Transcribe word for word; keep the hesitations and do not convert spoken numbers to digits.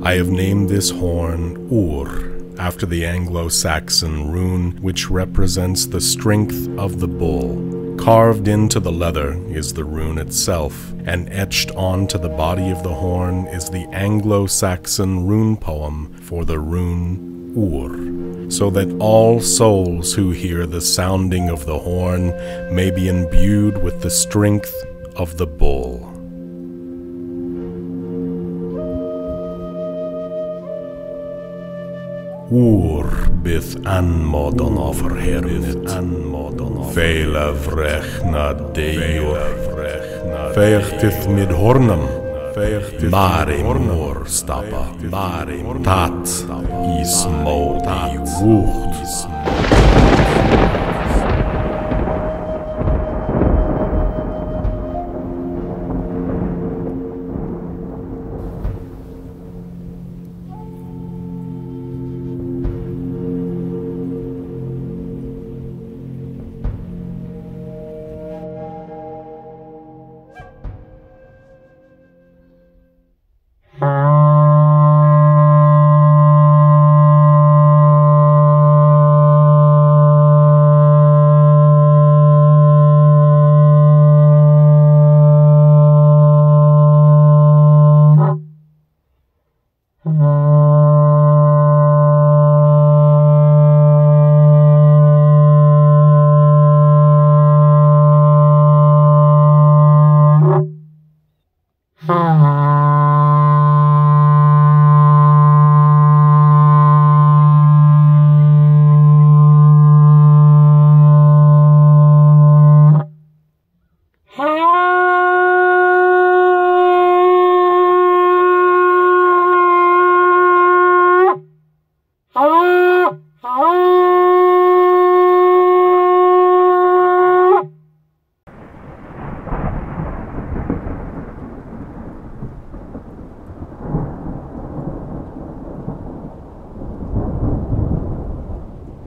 I have named this horn Ur, after the Anglo-Saxon rune, which represents the strength of the bull. Carved into the leather is the rune itself, and etched onto the body of the horn is the Anglo-Saxon rune poem for the rune Ur, so that all souls who hear the sounding of the horn may be imbued with the strength of the bull. Ur byth anmodon offer hernet, Vela vrechna deior, Vechtith mid hornum, Mare mor stappa, Tat is modi wucht,